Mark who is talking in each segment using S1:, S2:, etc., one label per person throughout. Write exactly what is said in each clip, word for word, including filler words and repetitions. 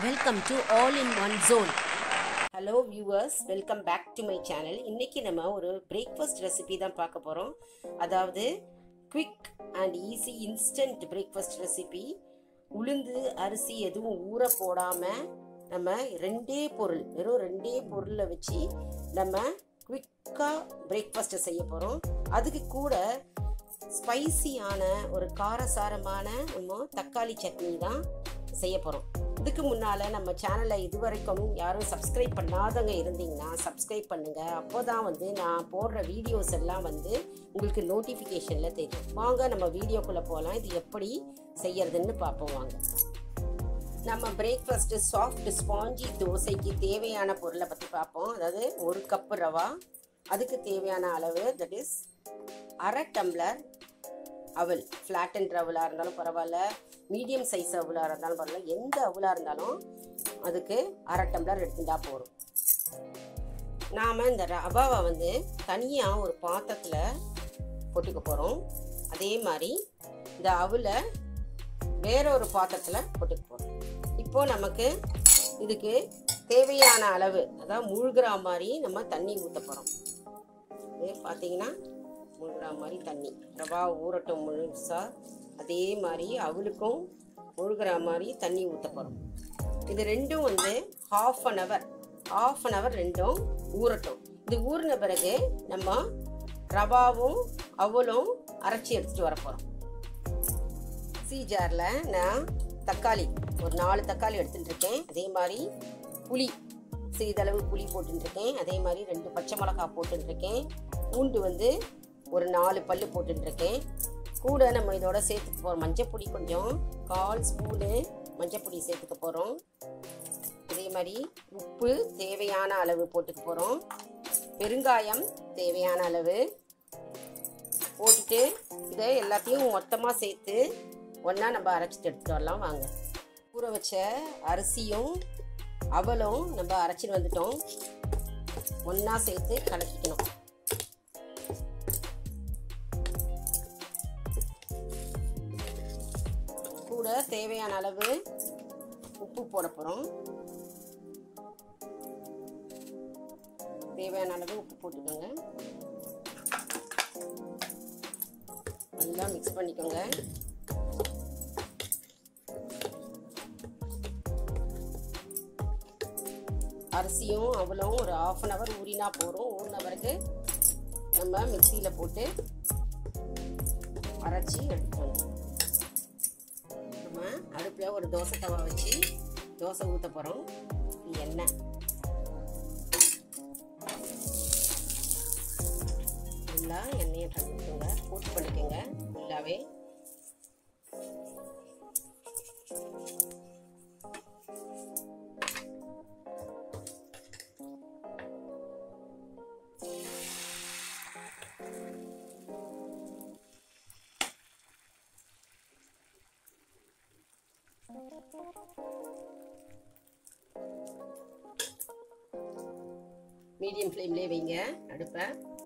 S1: Welcome to All in One Zone. Hello viewers, welcome back to my channel. இன்னைக்கு நம்ம ஒரு breakfast recipe தான் பார்க்க போறோம். அதாவது quick and easy instant breakfast recipe. உளுந்து அரிசி எதுவும் ஊற போடாம நம்ம ரெண்டே பொருள் வெறும் ரெண்டே பொருளை வச்சு நம்ம குவிக்கா பிரேக்ஃபாஸ்ட் செய்ய போறோம். அதுக்கு கூட ஸ்பைசியான ஒரு காரசாரமான நம்ம தக்காளி சட்னி தான் செய்ய போறோம். இதுக்கு முன்னால நம்ம சேனலை இதுவரைக்கும் யாரும் சப்ஸ்கிரைப் பண்ணாதவங்க இருந்தீங்கன்னா சப்ஸ்கிரைப் பண்ணுங்க. அப்போதான் வந்து நான் போடுற வீடியோஸ் எல்லாம் வந்து உங்களுக்கு நோட்டிஃபிகேஷன்ல தெரியும். வாங்க நம்ம வீடியோக்குள்ள போகலாம். இது எப்படி செய்யறதுன்னு பார்ப்போம் வாங்க. நம்ம பிரேக்ஃபாஸ்ட் சாஃப்ட் ஸ்பாஞ்சி தோசைக்கு தேவையான பொருளை பற்றி பார்ப்போம். அதாவது ஒரு கப்பு ரவா, அதுக்கு தேவையான அளவு தட் இஸ் அரை டம்ளர் அவல். ஃப்ளாட் அண்ட் அவலாக இருந்தாலும் பரவாயில்ல, மீடியம் சைஸ் அவலாக இருந்தாலும் பரவாயில்ல, எந்த அவலாக இருந்தாலும் அதுக்கு அரை டம்ளர் எடுத்துட்டா போதும். நாம் இந்த ரவாவை வந்து தனியாக ஒரு பாத்திரத்தில் போட்டுக்க போகிறோம். அதே மாதிரி இந்த அவலை வேற ஒரு பாத்திரத்தில் போட்டுக்க போகிறோம். இப்போது நமக்கு இதுக்கு தேவையான அளவு, அதாவது மூழ்கிற மாதிரி நம்ம தண்ணி ஊற்ற போகிறோம். இது பார்த்தீங்கன்னா மூழ்கிற மாதிரி தண்ணி, ரவா ஊறட்டும் முழுசா. அதே மாதிரி அவளுக்கும் முழுகிற மாதிரி தண்ணி ஊற்ற போகிறோம். இது ரெண்டும் வந்து half an hour half an hour ரெண்டும் ஊறட்டும். இது ஊறின பிறகு நம்ம ரவாவும் அவலும் அரைச்சி எடுத்துகிட்டு வர போகிறோம். மிக்ஸி ஜாரில் நான் தக்காளி ஒரு நாலு தக்காளி எடுத்துகிட்டு இருக்கேன். அதே மாதிரி புளி சிறிதளவு புளி போட்டுருக்கேன். அதே மாதிரி ரெண்டு பச்சை மிளகா போட்டுருக்கேன். பூண்டு வந்து ஒரு நாலு பல்லு போட்டுருக்கேன். கூட நம்ம இதோட சேர்த்துக்க போகிறோம் மஞ்சப்பொடி, கொஞ்சம் கால் ஸ்பூனு மஞ்சப்பொடி சேர்த்துக்க போகிறோம். அதே மாதிரி உப்பு தேவையான அளவு போட்டுக்க போகிறோம். பெருங்காயம் தேவையான அளவு போட்டுட்டு இதை எல்லாத்தையும் மொத்தமாக சேர்த்து ஒன்றா நம்ம அரைச்சிட்டு எடுத்துட்டு வரலாம் வாங்க. ஊற வச்ச அரிசியும் அவலும் நம்ம அரைச்சிட்டு வந்துட்டோம். ஒன்றா சேர்த்து கலக்கிக்கணும். கூட தேவையான அளவு உப்பு போட போகிறோம். தேவையான அளவு உப்பு போட்டுக்கோங்க. நல்லா மிக்ஸ் பண்ணிக்கோங்க. அரிசியும் அவளும் ஒரு ஆஃப் அன் ஹவர் ஊறினா போகிறோம். ஊறின பிறகு நம்ம மிக்சியில் போட்டு அரைச்சி எடுத்துக்கணும். நம்ம அடுப்பில் ஒரு தோசை தவா வச்சு தோசை ஊற்ற போகிறோம். எண்ணெய் நல்லா எண்ணெயை தந்துக்கோங்க, போட்டு பண்ணிக்கோங்க ஃபுல்லாகவே. மீடியம் ஃப்ளேம்லேயே வைங்க அடுப்பை.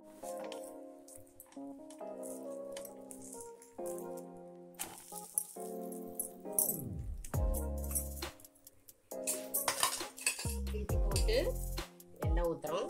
S1: திருப்பி போட்டு எண்ணெய் ஊற்றுறோம்.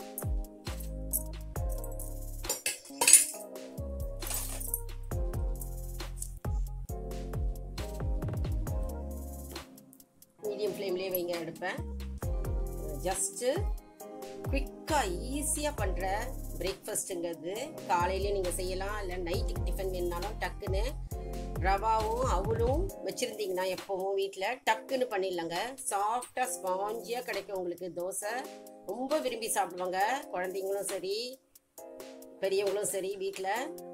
S1: மீடியம் ஃப்ளேம்லேயே வைங்க அடுப்பை. ஜஸ்ட்டு குவிக்காக ஈஸியாக பண்ணுற பிரேக்ஃபாஸ்ட்டுங்கிறது காலையிலே நீங்கள் செய்யலாம், இல்லை நைட்டுக்கு டிஃபன் வேணுனாலும் டக்குன்னு ரவாவும் அவளும் வச்சுருந்தீங்கன்னா எப்போவும் வீட்டில் டக்குன்னு பண்ணிடலாங்க. சாஃப்டாக ஸ்பாஞ்சியாக கிடைக்கும் உங்களுக்கு தோசை. ரொம்ப விரும்பி சாப்பிடுவாங்க குழந்தைங்களும் சரி பெரியவங்களும் சரி. வீட்டில்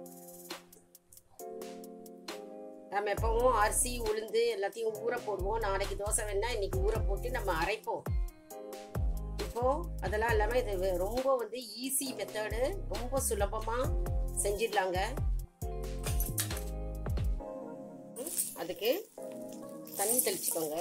S1: நம்ம எப்பவும் அரிசி உளுந்து எல்லாத்தையும் ஊற போடுவோம். நாளைக்கு தோசை வேணா இன்னைக்கு ஊற போட்டு நம்ம அரைப்போம். இப்போ அதெல்லாம் இல்லாமல் இது ரொம்ப வந்து ஈஸி மெத்தடு, ரொம்ப சுலபமாக செஞ்சிடலாங்க. அதுக்கு தண்ணி தெளிச்சுக்கோங்க.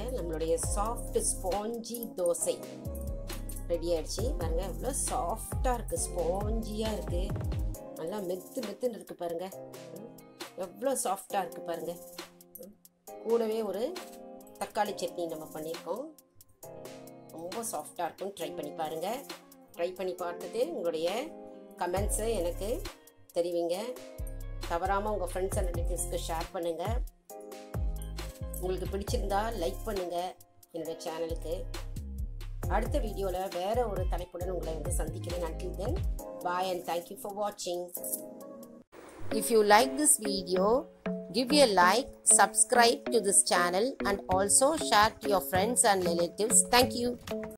S1: நம்மளுடைய சாஃப்ட் ஸ்பாஞ்சி தோசை ரெடி ஆயிடுச்சு. பாருங்க எவ்வளோ சாஃப்டாக இருக்குது, ஸ்பாஞ்சியாக இருக்குது, நல்லா மெத்து மெத்துன்னு இருக்குது பாருங்கள், எவ்வளோ சாஃப்டாக இருக்குது பாருங்கள். கூடவே ஒரு தக்காளி சட்னி நம்ம பண்ணியிருக்கோம், ரொம்ப சாஃப்டாக இருக்கும். ட்ரை பண்ணி பாருங்கள். ட்ரை பண்ணி பார்த்துட்டு உங்களுடைய கமெண்ட்ஸை எனக்கு தெரிவிங்க. தவறாமல் உங்கள் ஃப்ரெண்ட்ஸ் அண்ட் ரிலேட்டிவ்ஸ்க்கு ஷேர் பண்ணுங்கள். உங்களுக்கு பிடிச்சிருந்தா லைக் பண்ணுங்கள் என்னோடய சேனலுக்கு. அடுத்த வீடியோவில் வேறு ஒரு தலைப்புடன் உங்களை வந்து சந்திக்கிறேன். until then, bye and thank you for watching. If you like this video, give a like, subscribe to this channel and also share to your friends and relatives. Thank you.